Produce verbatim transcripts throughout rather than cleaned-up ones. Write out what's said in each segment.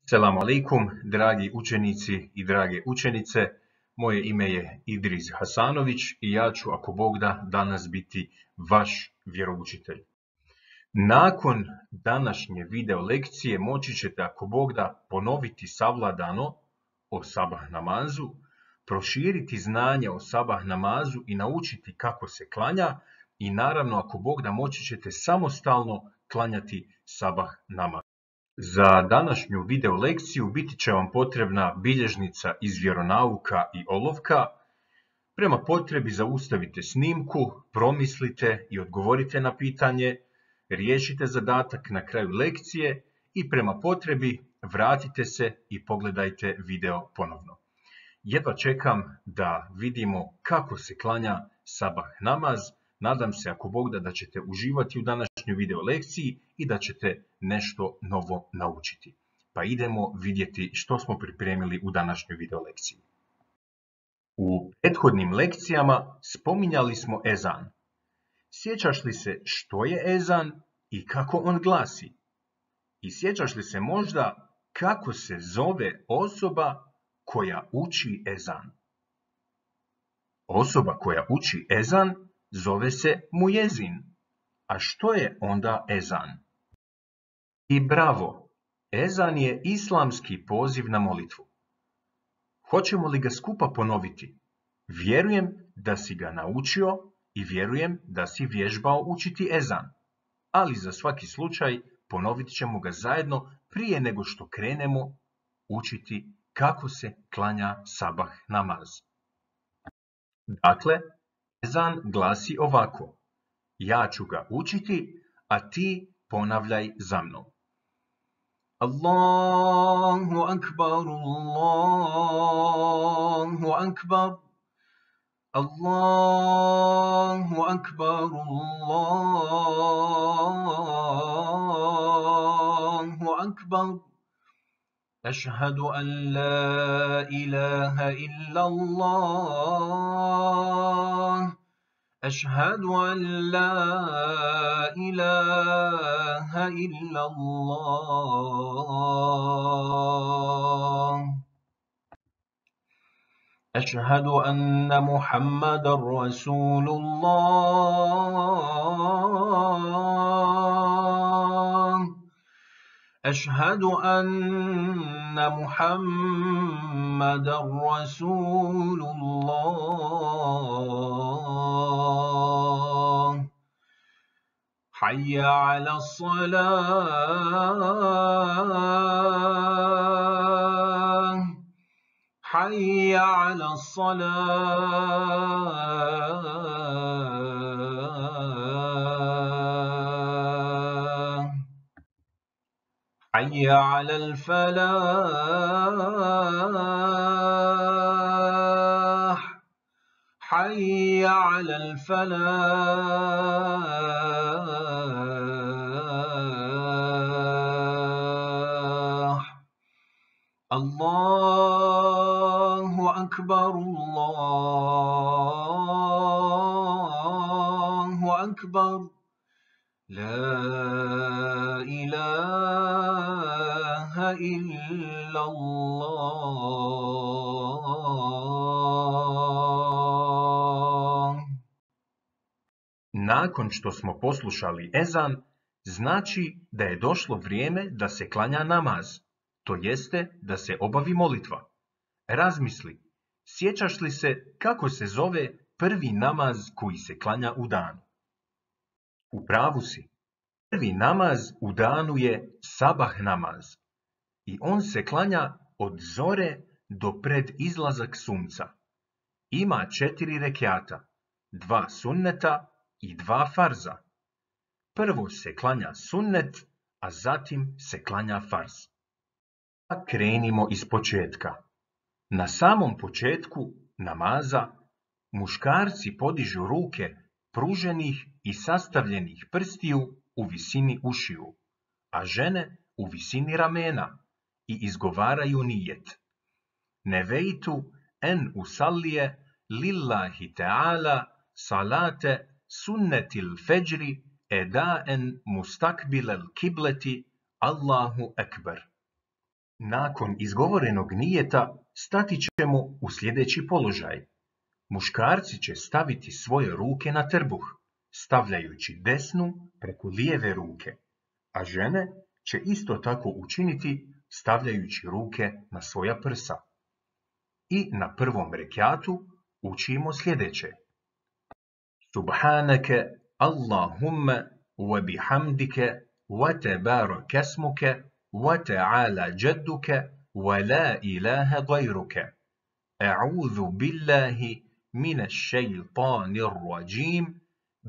Selamu alaikum, dragi učenici i drage učenice. Moje ime je Idris Hasanović i ja ću, ako Bog da, danas biti vaš vjeroučitelj. Nakon današnje video lekcije moći ćete, ako Bog da, ponoviti savladano o sabah namazu, proširiti znanje o sabah namazu i naučiti kako se klanja i naravno, ako Bog da, moći ćete samostalno klanjati sabah namaz. Za današnju video lekciju biti će vam potrebna bilježnica iz vjeronauka i olovka. Prema potrebi zaustavite snimku, promislite i odgovorite na pitanje, riješite zadatak na kraju lekcije i prema potrebi vratite se i pogledajte video ponovno. Jedva čekam da vidimo kako se klanja sabah namaz. Nadam se, ako Bog da, da ćete uživati u današnjoj video lekciji i da ćete nešto novo naučiti. Pa idemo vidjeti što smo pripremili u današnjoj video lekciji. U prethodnim lekcijama spominjali smo ezan. Sjećaš li se što je ezan i kako on glasi? I sjećaš li se možda kako se zove osoba koja uči ezan? Osoba koja uči ezan zove se mujezin. A što je onda ezan? I bravo, ezan je islamski poziv na molitvu. Hoćemo li ga skupa ponoviti? Vjerujem da si ga naučio i vjerujem da si vježbao učiti ezan. Ali za svaki slučaj ponovit ćemo ga zajedno prije nego što krenemo učiti kako se klanja sabah namaz. Dakle, ezan glasi ovako. Ja ću ga učiti, a ti ponavljaj za mnom. Allahu akbar, Allahu akbar. Allahu akbar, Allahu akbar. Ašhadu an la ilaha illa Allah. أشهد أن لا إله إلا الله أشهد أن محمد رسول الله أشهد أن محمد رسول الله حي على الصلاة حي على الصلاة حي على الفلاح حي على الفلاح الله أكبر الله أكبر لا إله إلا الله. Nakon što smo poslušali ezan, znači da je došlo vrijeme da se klanja namaz, to jeste da se obavi molitva. Razmisli, sjećaš li se kako se zove prvi namaz koji se klanja u danu? U pravu si. Prvi namaz u danu je sabah namaz i on se klanja od zore do pred izlazak sunca. Ima četiri rekjata, dva sunneta i dva farza. Prvo se klanja sunnet, a zatim se klanja farz. Krenimo iz početka. Na samom početku namaza muškarci podižu ruke pruženih i sastavljenih prstiju u visini ušiju, a žene u visini ramena i izgovaraju nijet. Neveitu en usallije lillahi ta'ala salate sunnetil feđri edaen mustakbilel kibleti Allahu ekber. Nakon izgovorenog nijeta stati ćemo u sljedeći položaj. Muškarci će staviti svoje ruke na trbuh, stavljajući desnu preko lijeve ruke, a žene će isto tako učiniti stavljajući ruke na svoja prsa. I na prvom rekjatu učimo sljedeće. Subhanaka Allahumma wa bihamdika wa tabaraka smuka wa ta'ala jadduka wa la ilaha gajruka. A'udhu billahi minash shaytanir rajim.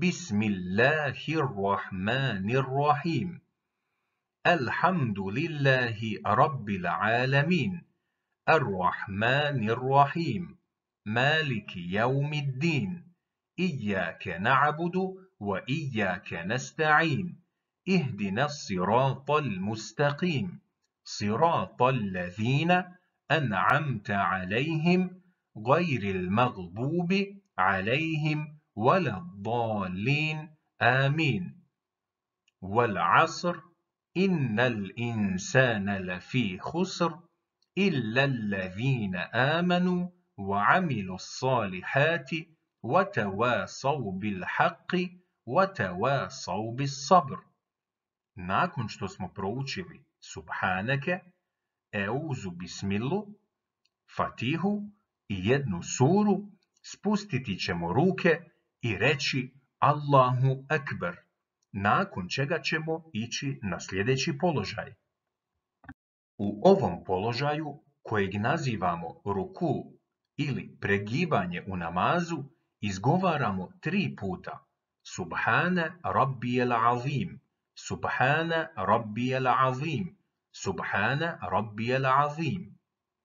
Bismillahir rahim. Alhamdulillahi rabbil alamin. Ar-Rahmanir Rahim. Maliki yawmiddin. Iyaka na'budu wa iyaka nasta'in. Ihdina siratal mustaqim. Siratal ladhina an'amta alayhim ghayril maghdubi alayhim waladdallin. Amin. Wal 'asr. Innal insana lafi khusr. إلا الذين آمنوا وعملوا الصالحات وتواصوا بالحق وتواصوا بالصبر. Nakon što smo proučili Subhanake, Euzu Bismillu, Fatihu i jednu suru, spustiti ćemo ruke i reći Allahu Ekber, nakon čega ćemo ići na sljedeći položaj. U ovom položaju, kojeg nazivamo ruku ili pregibanje u namazu, izgovaramo tri puta Subhana Rabbijel Azim, Subhana Rabbijel Azim, Subhana Rabbijel Azim.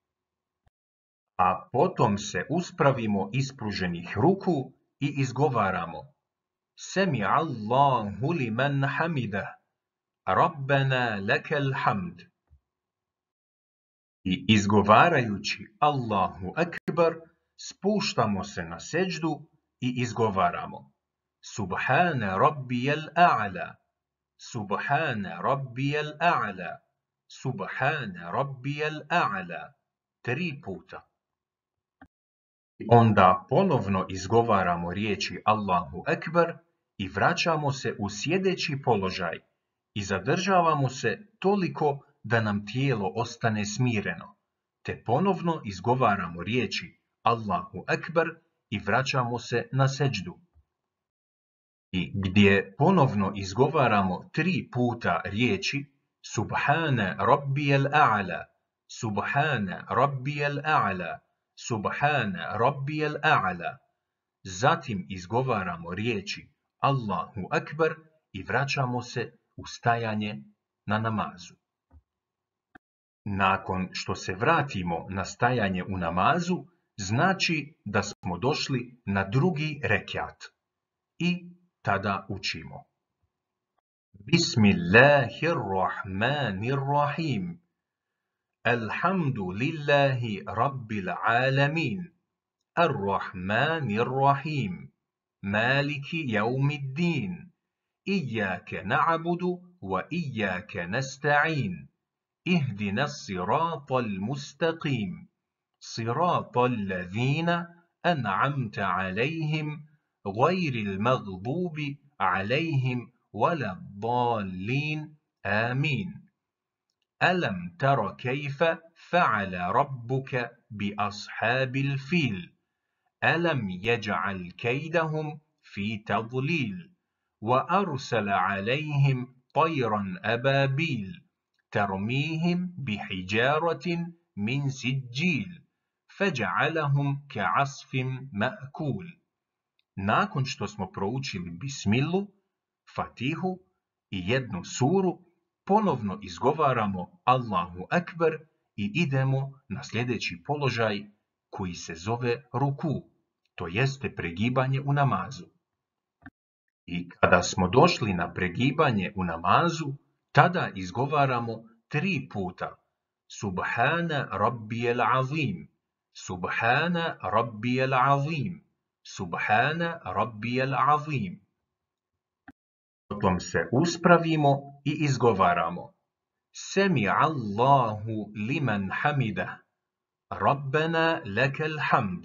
A potom se uspravimo ispruženih ruku i izgovaramo Semi Allahu liman hamidah, Rabbana lakal hamd. I izgovarajući Allahu Ekber, spuštamo se na seđdu i izgovaramo Subhana Rabbijel A'la, Subhana Rabbijel A'la, Subhana Rabbijel A'la, tri puta. Onda ponovno izgovaramo riječi Allahu Ekber i vraćamo se u sjedeći položaj i zadržavamo se toliko da nam tijelo ostane smireno, te ponovno izgovaramo riječi Allahu Ekber i vraćamo se na seđdu. I gdje ponovno izgovaramo tri puta riječi Subhana Rabbijel A'la, Subhana Rabbijel A'la, Subhana Rabbijel A'la. Zatim izgovaramo riječi Allahu Ekber i vraćamo se u stajanje na namazu. Nakon što se vratimo na stajanje u namazu, znači da smo došli na drugi rekjat. I tada učimo. Bismillahirrahmanirrahim. Alhamdulillahi rabbil alamin. Ar-Rahmanir-Rahim. Maliki yawmiddin. Iyaka na'budu wa iyaka nasta'in. اهدنا الصراط المستقيم صراط الذين أنعمت عليهم غير المغضوب عليهم ولا الضالين آمين. ألم تر كيف فعل ربك بأصحاب الفيل ألم يجعل كيدهم في تضليل وأرسل عليهم طيرا أبابيل ترميهم بحجارة من سجيل فجعلهم كعصف مأكول. Nakon što smo proučili Bismilu, Fatihu i jednu suru, ponovno izgovaramo Allahu Ekber i idemo na sljedeći položaj koji se zove ruku, to jeste pregibanje u namazu. I kada smo došli na pregibanje u namazu, tada izgovaramo tri puta Subhana Rabbijel Azim, Subhana Rabbijel Azim, Subhana Rabbijel Azim. Potom se uspravimo i izgovaramo Semi'a Allahu liman hamidah. Rabbena lekel hamd.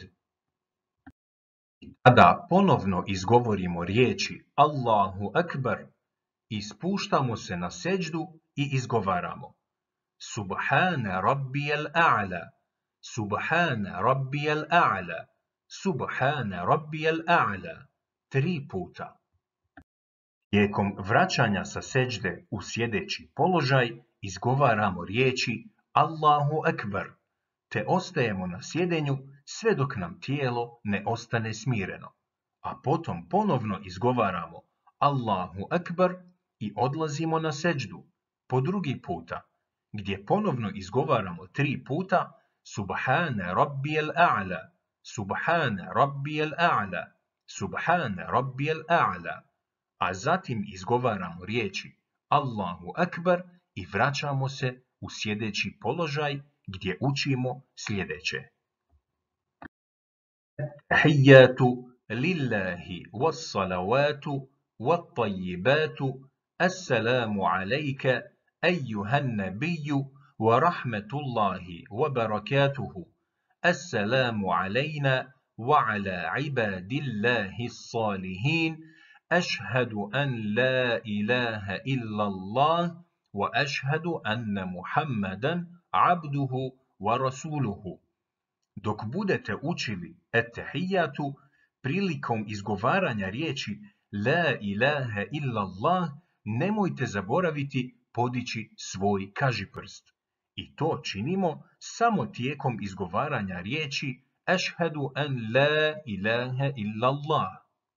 Kada ponovno izgovorimo riječi Allahu akbar, ispuštamo se na seđdu i izgovaramo Subhana rabbijal a'la, Subhana rabbijal a'la, Subhana rabbijal a'la, tri puta. Tijekom vraćanja sa seđde u sjedeći položaj izgovaramo riječi Allahu akbar, te ostajemo na sjedenju sve dok nam tijelo ne ostane smireno, a potom ponovno izgovaramo Allahu akbar i odlazimo na seđdu po drugi puta, gdje ponovno izgovaramo tri puta Subhana rabbijal a'la, Subhana rabbijal a'la, Subhana rabbijal a'la, a zatim izgovaramo riječi Allahu akbar i vraćamo se u sjedeći položaj gdje učimo sljedeće. Tahiyyatu lillahi was-salawatu wat-tayyibatu. Assalamu alayka eyyuhan nabiyyu wa rahmatullahi wa barakatuhu. Assalamu alayna wa ala ibadillahi s-salihin. Ashhadu an la ilaha illallah wa ashhadu anna Muhammadan abduhu wa rasuluhu. Dok budete učili ettehijatu, prilikom izgovaranja riječi La ilaha illallah, nemojte zaboraviti podići svoj kažiprst. I to činimo samo tijekom izgovaranja riječi Ashhadu an la ilaha illallah.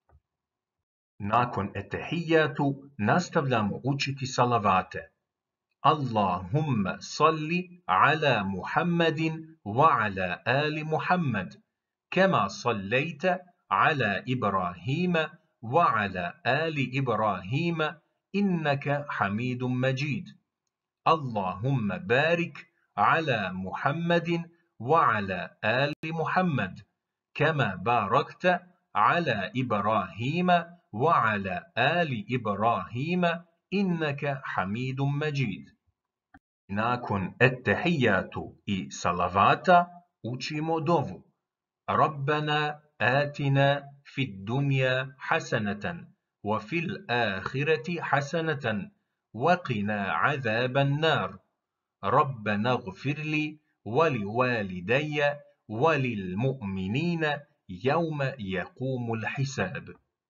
Nakon ettehijatu nastavljamo učiti salavate. Allahumma salli ala Muhammadin wa ala ali Muhammad, kama sallaita ala Ibrahima wa ala ali Ibrahima, innaka hamidun majid. Allahumma barik ala Muhammadin wa ala ali Muhammad, kama barakta ala Ibrahima wa ala ali Ibrahima, innaka hamidun majid. Nakon ettehijatu i salavata učimo dovu. Rabbana atina fid dunja hasanatan, wa fil ahireti hasanatan, wa qina azaban nar. Rabbana gfirli, wali walidayya, walil mu'minina, jawma jaqumul hisab.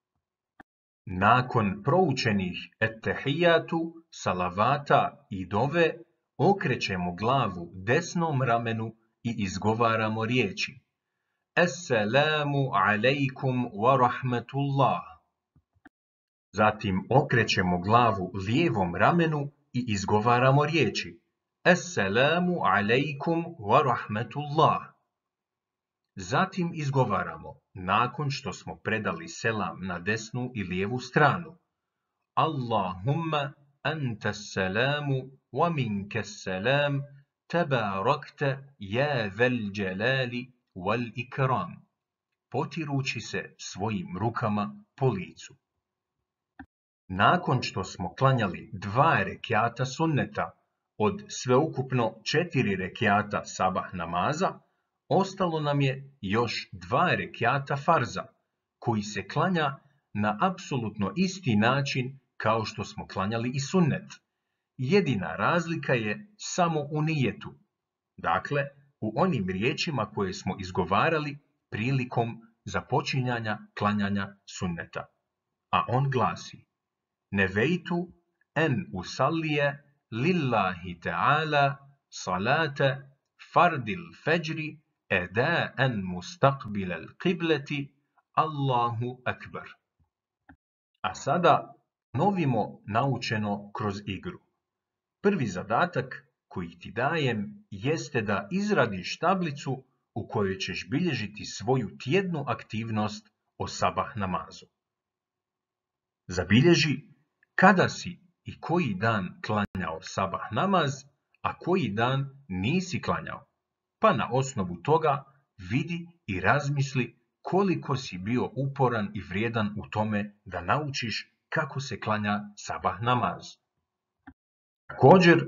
Nakon proučenih ettehijatu, salavata i dove, okrećemo glavu desnom ramenu i izgovaramo riječi Assalamu alaikum wa rahmatullah. Zatim okrećemo glavu lijevom ramenu i izgovaramo riječi Assalamu alaikum wa rahmatullah. Zatim izgovaramo, nakon što smo predali selam na desnu i lijevu stranu, Allahumma anta salamu wa minka salam, tabarakta ja vel jalali wal ikram, potirući se svojim rukama po licu. Nakon što smo klanjali dva rekiata sunneta od sveukupno četiri rekiata sabah namaza, ostalo nam je još dva rekiata farza, koji se klanja na apsolutno isti način kao što smo klanjali i sunnet. Jedina razlika je samo u nijetu, dakle u onim riječima koje smo izgovarali prilikom započinjanja klanjanja sunneta. A on glasi Nevejtu en usallije lillahi ta'ala salata fardil fejri eda'an mustaqbil al-qiblati, Allahu akbar. A sada novimo naučeno kroz igru. Prvi zadatak koji ti dajem jeste da izradiš tablicu u kojoj ćeš bilježiti svoju tjednu aktivnost o sabah namazu. Zabilježi kada si i koji dan klanjao sabah namaz, a koji dan nisi klanjao, pa na osnovu toga vidi i razmisli koliko si bio uporan i vrijedan u tome da naučiš kako se klanja sabah namaz. Također,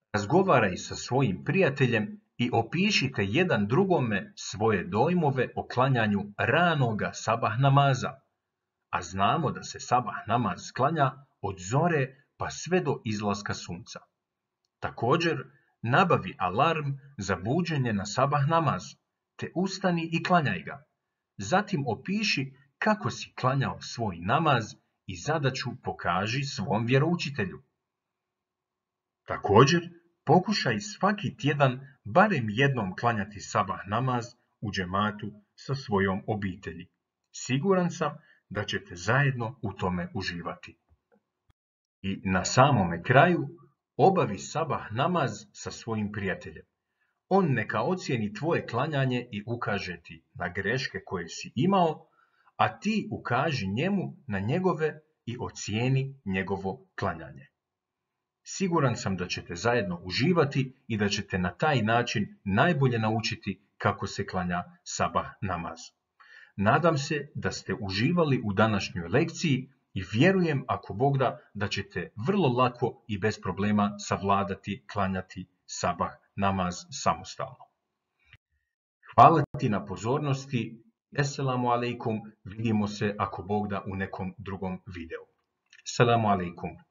Razgovaraj sa svojim prijateljem i opišite jedan drugome svoje dojmove o klanjanju ranoga sabah namaza. A znamo da se sabah namaz klanja od zore pa sve do izlaska sunca. Također, nabavi alarm za buđenje na sabah namaz, te ustani i klanjaj ga. Zatim opiši kako si klanjao svoj namaz i zadaću pokaži svom vjeroučitelju. Također, pokušaj svaki tjedan barem jednom klanjati sabah namaz u džematu sa svojom obitelji. Siguran sam da ćete zajedno u tome uživati. I na samome kraju, obavi sabah namaz sa svojim prijateljem. On neka ocijeni tvoje klanjanje i ukaže ti na greške koje si imao, a ti ukaži njemu na njegove i ocijeni njegovo klanjanje. Siguran sam da ćete zajedno uživati i da ćete na taj način najbolje naučiti kako se klanja sabah namaz. Nadam se da ste uživali u današnjoj lekciji i vjerujem, ako Bog da, da ćete vrlo lako i bez problema savladati klanjati sabah namaz samostalno. Hvala ti na pozornosti. Esselamu alaikum. Vidimo se, ako Bog da, u nekom drugom videu. Assalamu alaikum.